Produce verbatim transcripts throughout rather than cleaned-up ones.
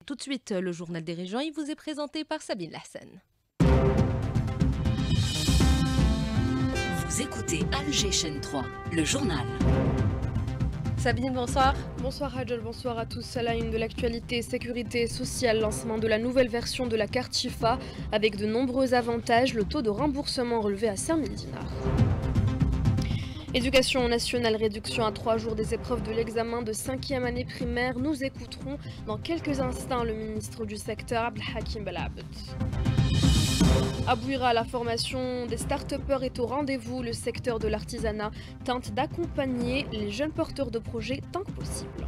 Tout de suite, le journal des régions, il vous est présenté par Sabine Lassen. Vous écoutez Alger Chaîne trois, le journal. Sabine, bonsoir. Bonsoir Hadjol, bonsoir à tous. À la une de l'actualité sécurité sociale, lancement de la nouvelle version de la carte Chifa avec de nombreux avantages, le taux de remboursement relevé à cinq mille dinars. Éducation nationale, réduction à trois jours des épreuves de l'examen de cinquième année primaire. Nous écouterons dans quelques instants le ministre du secteur, Abdelhakim Belabed. À Bouira, la formation des start-upers est au rendez-vous. Le secteur de l'artisanat tente d'accompagner les jeunes porteurs de projets tant que possible.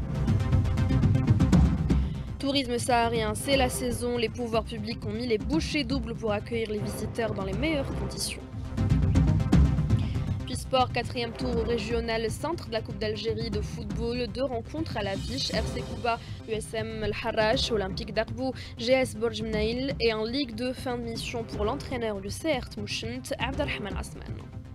Tourisme saharien, c'est la saison. Les pouvoirs publics ont mis les bouchées doubles pour accueillir les visiteurs dans les meilleures conditions. Puis sport, quatrième tour régional centre de la Coupe d'Algérie de football. Deux rencontres à l'affiche. R C Kouba, U S M El Harrach, Olympique d'Arbou, G S Borj Mnaïl. Et en Ligue deux, fin de mission pour l'entraîneur du C R T Mouchent, Abdelrahman Asman.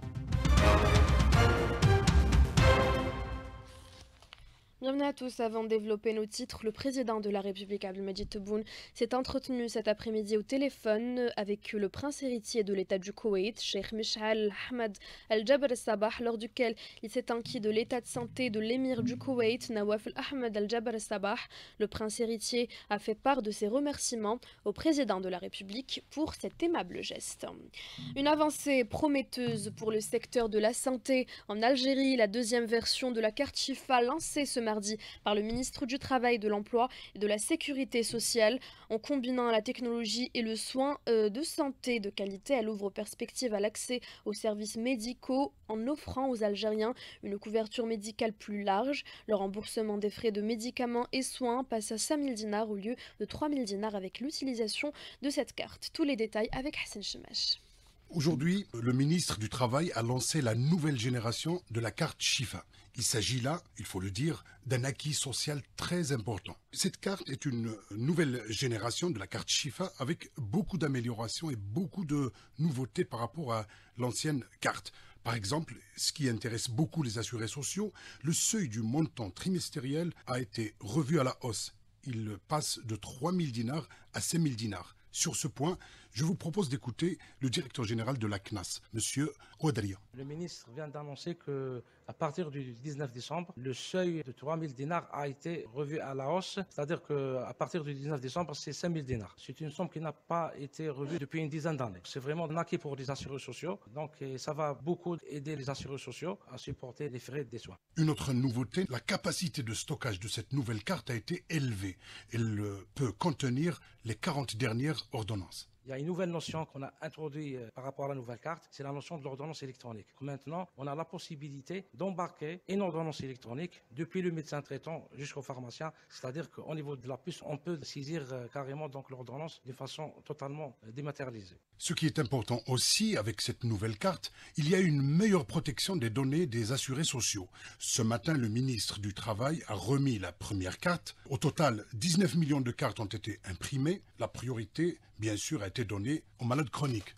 Bienvenue à tous. Avant de développer nos titres, le président de la République, Abdelmajid Tebboune, s'est entretenu cet après-midi au téléphone avec le prince héritier de l'État du Koweït, Cheikh Mishal Ahmed Al-Jaber Sabah, lors duquel il s'est inquiet de l'état de santé de l'émir du Koweït, Nawaf Ahmed Al-Jaber Sabah. Le prince héritier a fait part de ses remerciements au président de la République pour cet aimable geste. Une avancée prometteuse pour le secteur de la santé. En Algérie, la deuxième version de la carte Chifa lancée ce mardi par le ministre du Travail, de l'Emploi et de la Sécurité sociale. En combinant la technologie et le soin euh, de santé de qualité, elle ouvre perspective à l'accès aux services médicaux en offrant aux Algériens une couverture médicale plus large. Le remboursement des frais de médicaments et soins passe à cinq mille dinars au lieu de trois mille dinars avec l'utilisation de cette carte. Tous les détails avec Hassan Chemash. Aujourd'hui, le ministre du Travail a lancé la nouvelle génération de la carte Chifa. Il s'agit là, il faut le dire, d'un acquis social très important. Cette carte est une nouvelle génération de la carte Chifa avec beaucoup d'améliorations et beaucoup de nouveautés par rapport à l'ancienne carte. Par exemple, ce qui intéresse beaucoup les assurés sociaux, le seuil du montant trimestriel a été revu à la hausse. Il passe de trois mille dinars à cinq mille dinars. Sur ce point, je vous propose d'écouter le directeur général de la C N A S, M. Rodria. Le ministre vient d'annoncer qu'à partir du dix-neuf décembre, le seuil de trois mille dinars a été revu à la hausse. C'est-à-dire qu'à partir du dix-neuf décembre, c'est cinq mille dinars. C'est une somme qui n'a pas été revue depuis une dizaine d'années. C'est vraiment un acquis pour les assureurs sociaux. Donc ça va beaucoup aider les assureurs sociaux à supporter les frais des soins. Une autre nouveauté, la capacité de stockage de cette nouvelle carte a été élevée. Elle peut contenir les quarante dernières ordonnances. Il y a une nouvelle notion qu'on a introduite par rapport à la nouvelle carte, c'est la notion de l'ordonnance électronique. Maintenant, on a la possibilité d'embarquer une ordonnance électronique depuis le médecin traitant jusqu'au pharmacien. C'est-à-dire qu'au niveau de la puce, on peut saisir carrément donc l'ordonnance de façon totalement dématérialisée. Ce qui est important aussi avec cette nouvelle carte, il y a une meilleure protection des données des assurés sociaux. Ce matin, le ministre du Travail a remis la première carte. Au total, dix-neuf millions de cartes ont été imprimées. La priorité, bien sûr, a été donnée aux malades chroniques.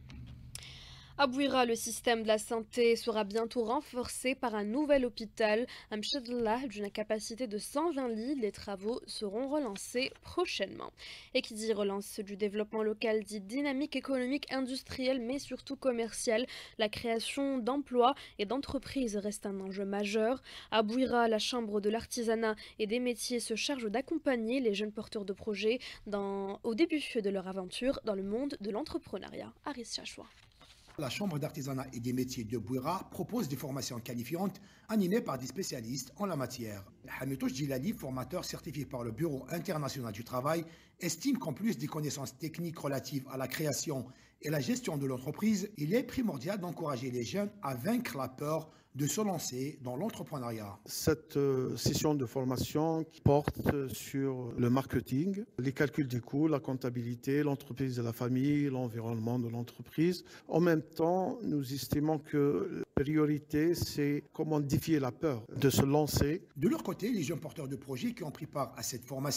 À Bouira, le système de la santé sera bientôt renforcé par un nouvel hôpital, Amchadallah, d'une capacité de cent vingt lits. Les travaux seront relancés prochainement. Et qui dit relance du développement local dit dynamique économique, industrielle, mais surtout commerciale. La création d'emplois et d'entreprises reste un enjeu majeur. À Bouira, la Chambre de l'artisanat et des métiers se charge d'accompagner les jeunes porteurs de projets dans, au début de leur aventure dans le monde de l'entrepreneuriat. Aris Chachoua. La Chambre d'artisanat et des métiers de Bouira propose des formations qualifiantes animées par des spécialistes en la matière. Hamidouche Djilali, formateur certifié par le Bureau international du travail, estime qu'en plus des connaissances techniques relatives à la création et la gestion de l'entreprise, il est primordial d'encourager les jeunes à vaincre la peur de se lancer dans l'entrepreneuriat. Cette euh, session de formation qui porte sur le marketing, les calculs des coûts, la comptabilité, l'entreprise et la famille, l'environnement de l'entreprise. En même temps, nous estimons que la priorité, c'est comment défier la peur de se lancer. De leur côté, les jeunes porteurs de projets qui ont pris part à cette formation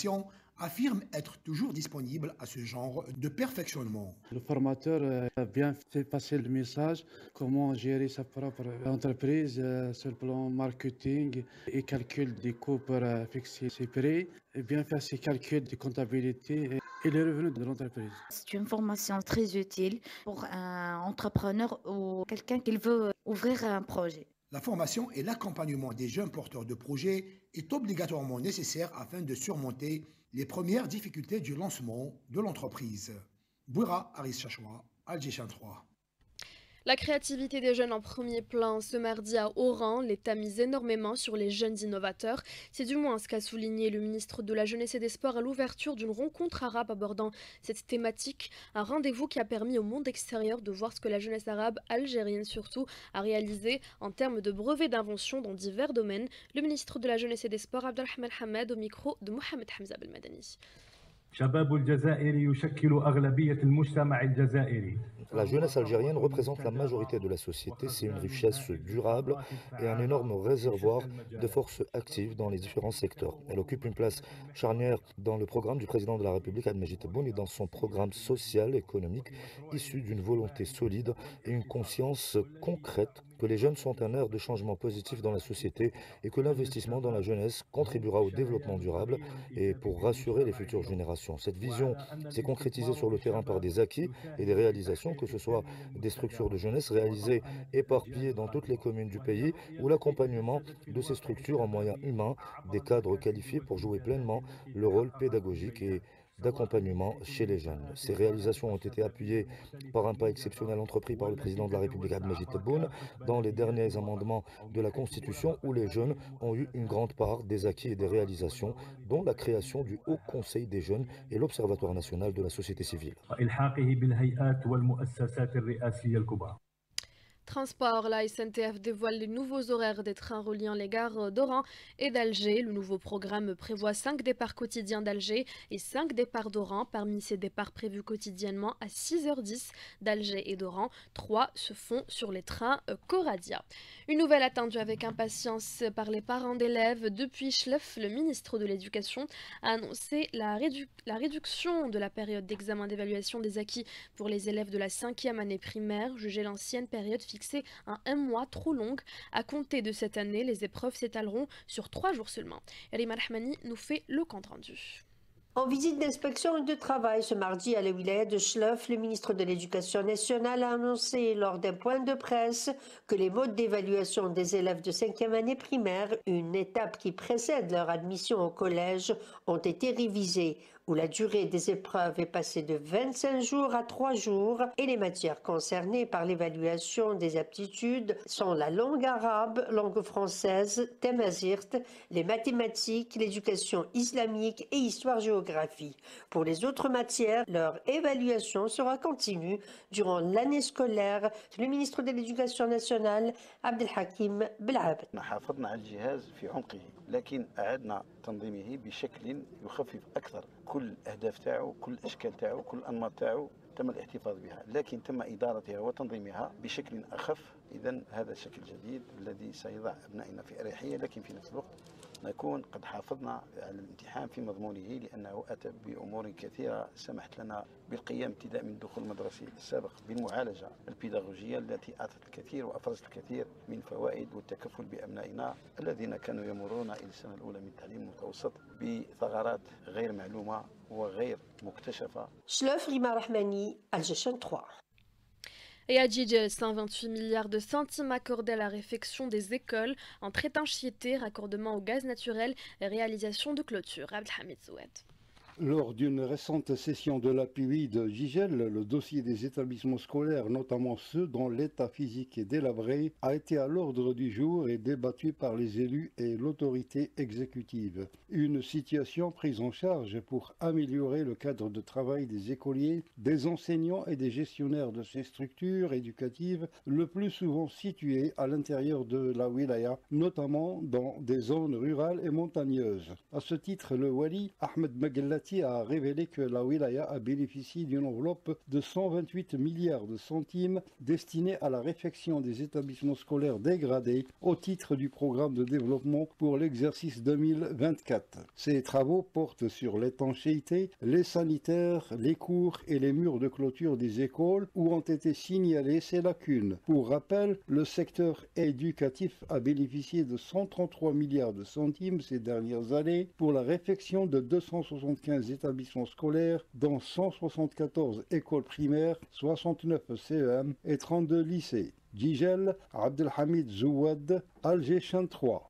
affirme être toujours disponible à ce genre de perfectionnement. Le formateur a bien fait passer le message, comment gérer sa propre entreprise sur le plan marketing et calcul des coûts pour fixer ses prix, et bien faire ses calculs de comptabilité et les revenus de l'entreprise. C'est une formation très utile pour un entrepreneur ou quelqu'un qui veut ouvrir un projet. La formation et l'accompagnement des jeunes porteurs de projets est obligatoirement nécessaire afin de surmonter les premières difficultés du lancement de l'entreprise. Bouira Aris Chachoua, Alger trois. La créativité des jeunes en premier plan ce mardi à Oran. L'État mise énormément sur les jeunes innovateurs. C'est du moins ce qu'a souligné le ministre de la Jeunesse et des Sports à l'ouverture d'une rencontre arabe abordant cette thématique. Un rendez-vous qui a permis au monde extérieur de voir ce que la jeunesse arabe, algérienne surtout, a réalisé en termes de brevets d'invention dans divers domaines. Le ministre de la Jeunesse et des Sports, Abdelrahman Hamed, au micro de Mohamed Hamza Belmadani. La jeunesse algérienne représente la majorité de la société, c'est une richesse durable et un énorme réservoir de forces actives dans les différents secteurs. Elle occupe une place charnière dans le programme du président de la République, Abdelmajid Tebboune, et dans son programme social et économique issu d'une volonté solide et une conscience concrète que les jeunes sont un air de changement positif dans la société et que l'investissement dans la jeunesse contribuera au développement durable et pour rassurer les futures générations. Cette vision s'est concrétisée sur le terrain par des acquis et des réalisations, que ce soit des structures de jeunesse réalisées éparpillées dans toutes les communes du pays ou l'accompagnement de ces structures en moyens humains, des cadres qualifiés pour jouer pleinement le rôle pédagogique et d'accompagnement chez les jeunes. Ces réalisations ont été appuyées par un pas exceptionnel entrepris par le président de la République, Abdelmajid Tebboune, dans les derniers amendements de la Constitution où les jeunes ont eu une grande part des acquis et des réalisations, dont la création du Haut Conseil des jeunes et l'Observatoire national de la société civile. Transport, la S N T F dévoile les nouveaux horaires des trains reliant les gares d'Oran et d'Alger. Le nouveau programme prévoit cinq départs quotidiens d'Alger et cinq départs d'Oran. Parmi ces départs prévus quotidiennement à six heures dix d'Alger et d'Oran, trois se font sur les trains Coradia. Une nouvelle attendue avec impatience par les parents d'élèves. Depuis Chlef, le ministre de l'Éducation a annoncé la, rédu la réduction de la période d'examen d'évaluation des acquis pour les élèves de la cinquième année primaire, jugée l'ancienne période fixée à un mois trop longue. À compter de cette année, les épreuves s'étaleront sur trois jours seulement. Rima Rahmani nous fait le compte rendu. En visite d'inspection et de travail ce mardi à la wilaya de Chlef, le ministre de l'Éducation nationale a annoncé lors d'un point de presse que les modes d'évaluation des élèves de cinquième année primaire, une étape qui précède leur admission au collège, ont été révisés, où la durée des épreuves est passée de vingt-cinq jours à trois jours et les matières concernées par l'évaluation des aptitudes sont la langue arabe, langue française, tamazirt, les mathématiques, l'éducation islamique et histoire-géographie. Pour les autres matières, leur évaluation sera continue durant l'année scolaire. Le ministre de l'Éducation nationale, Abdelhakim Belabed. لكن أعدنا تنظيمه بشكل يخفف أكثر كل الأهداف تاعو كل الأشكال تاعو كل الأنماط تاعو تم الاحتفاظ بها لكن تم إدارتها وتنظيمها بشكل أخف. إذن هذا شكل جديد الذي سيضع أبنائنا في أريحية لكن في نفس الوقت نكون قد حافظنا على الامتحان في مضمونه لأنه أتى بأمور كثيرة سمحت لنا بالقيام ابتداء من الدخول المدرسي السابق بالمعالجة البيداغوجية التي أعطت الكثير وأفرزت الكثير من فوائد والتكفل بأبنائنا الذين كانوا يمرون إلى السنة الأولى من التعليم المتوسط بثغرات غير معلومة وغير مكتشفة. Chlef, Rima Rahmani, Alger trois. Et à Djidj, cent vingt-huit milliards de centimes accordés à la réfection des écoles, entre étanchéité, raccordement au gaz naturel et réalisation de clôture. Abdelhamid Zoued. Lors d'une récente session de l'A P U I de Gigel, le dossier des établissements scolaires, notamment ceux dont l'état physique est délabré, a été à l'ordre du jour et débattu par les élus et l'autorité exécutive. Une situation prise en charge pour améliorer le cadre de travail des écoliers, des enseignants et des gestionnaires de ces structures éducatives, le plus souvent situées à l'intérieur de la wilaya, notamment dans des zones rurales et montagneuses. À ce titre, le Wali Ahmed Magellati Almaty a révélé que la wilaya a bénéficié d'une enveloppe de cent vingt-huit milliards de centimes destinée à la réfection des établissements scolaires dégradés au titre du programme de développement pour l'exercice deux mille vingt-quatre. Ces travaux portent sur l'étanchéité, les sanitaires, les cours et les murs de clôture des écoles où ont été signalées ces lacunes. Pour rappel, le secteur éducatif a bénéficié de cent trente-trois milliards de centimes ces dernières années pour la réfection de deux cent soixante-quinze établissements scolaires, dont cent soixante-quatorze écoles primaires, soixante-neuf C E M et trente-deux lycées. Djigel, Abdelhamid Zouad, Alger trois.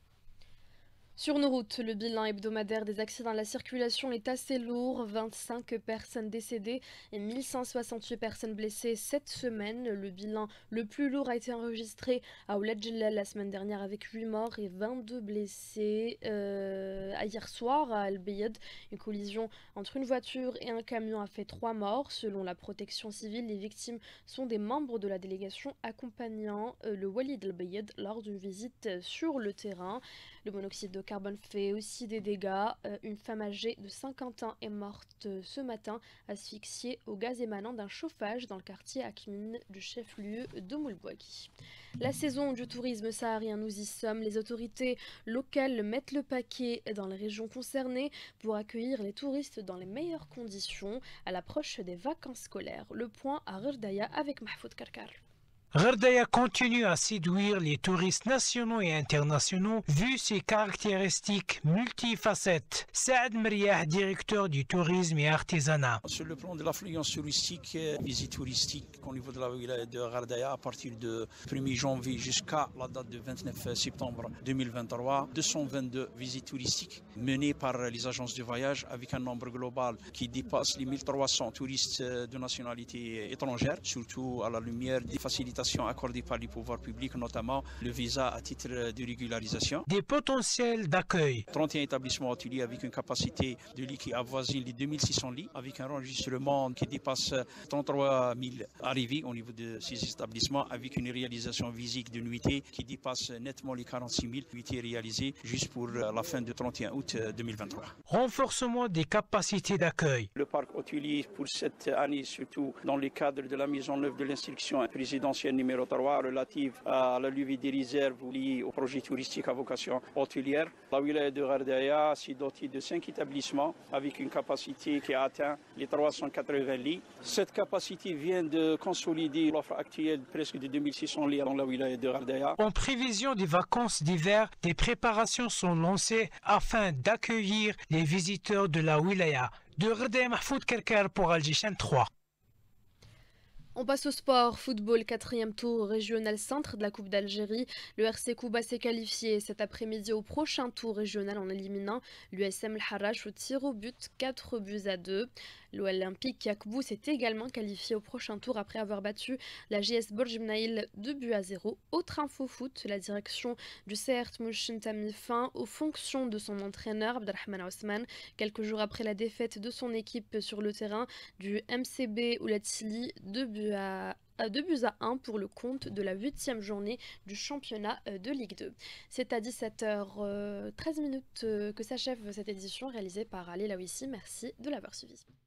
Sur nos routes, le bilan hebdomadaire des accidents de la circulation est assez lourd. vingt-cinq personnes décédées et mille cent soixante-huit personnes blessées cette semaine. Le bilan le plus lourd a été enregistré à Ouled Djellal la semaine dernière avec huit morts et vingt-deux blessés. Euh, hier soir à Al Bayed, une collision entre une voiture et un camion a fait trois morts. Selon la protection civile, les victimes sont des membres de la délégation accompagnant euh, le Walid Al Bayed lors d'une visite sur le terrain. Le monoxyde de carbone fait aussi des dégâts. Euh, une femme âgée de cinquante ans est morte euh, ce matin, asphyxiée au gaz émanant d'un chauffage dans le quartier Akmin du chef-lieu de Moulbouagui. La saison du tourisme saharien, nous y sommes. Les autorités locales mettent le paquet dans les régions concernées pour accueillir les touristes dans les meilleures conditions à l'approche des vacances scolaires. Le point à Gherdaya avec Mahfoud Karkar. Gherdaya continue à séduire les touristes nationaux et internationaux vu ses caractéristiques multifacettes. Saad Mriah, directeur du tourisme et artisanat. Sur le plan de l'affluence touristique, visite touristique au niveau de la wilaya de Gherdaya à partir du premier janvier jusqu'à la date du vingt-neuf septembre deux mille vingt-trois, deux cent vingt-deux visites touristiques menées par les agences de voyage avec un nombre global qui dépasse les mille trois cents touristes de nationalité étrangère, surtout à la lumière des facilités accordées par les pouvoirs publics, notamment le visa à titre de régularisation. Des potentiels d'accueil. trente et un établissements hôteliers avec une capacité de lits qui avoisine les deux mille six cents lits, avec un enregistrement qui dépasse trente-trois mille arrivées au niveau de ces établissements, avec une réalisation physique de nuitées qui dépasse nettement les quarante-six mille nuitées réalisées juste pour la fin du trente et un août deux mille vingt-trois. Renforcement des capacités d'accueil. Le parc hôtelier pour cette année, surtout dans le cadre de la mise en œuvre de l'instruction présidentielle numéro trois relative à la levée des réserves liées au projet touristique à vocation hôtelière. La wilaya de Gherdaya s'est dotée de cinq établissements avec une capacité qui a atteint les trois cent quatre-vingts lits. Cette capacité vient de consolider l'offre actuelle presque de deux mille six cents lits dans la wilaya de Gherdaya. En prévision des vacances d'hiver, des préparations sont lancées afin d'accueillir les visiteurs de la wilaya. De Gherdaya, Mahfoud Karkar pour Alger trois. On passe au sport. Football, quatrième tour régional centre de la Coupe d'Algérie. Le R C Kouba s'est qualifié cet après-midi au prochain tour régional en éliminant l'U S M El Harrach au tir au but, quatre buts à deux. L'Olympique Yakbou s'est également qualifié au prochain tour après avoir battu la J S Borj Bnaïl deux buts à zéro. Autre info foot, la direction du C R T Mouchint a mis fin aux fonctions de son entraîneur Abdelrahman Ousmane quelques jours après la défaite de son équipe sur le terrain du M C B Oulatili, deux buts à deux buts à un pour le compte de la huitième journée du championnat de Ligue deux. C'est à dix-sept heures treize que s'achève cette édition réalisée par Ali Laouissi. Merci de l'avoir suivi.